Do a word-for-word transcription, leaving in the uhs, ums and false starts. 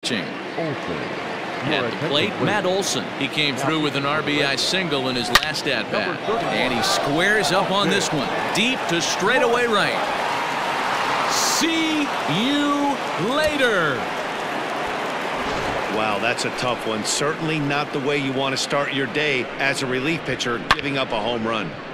pitching. Olson. At the plate, Matt Olson. He came through with an R B I single in his last at-bat. And he squares up on this one. Deep to straightaway right. See you later. Wow, that's a tough one. Certainly not the way you want to start your day as a relief pitcher, giving up a home run.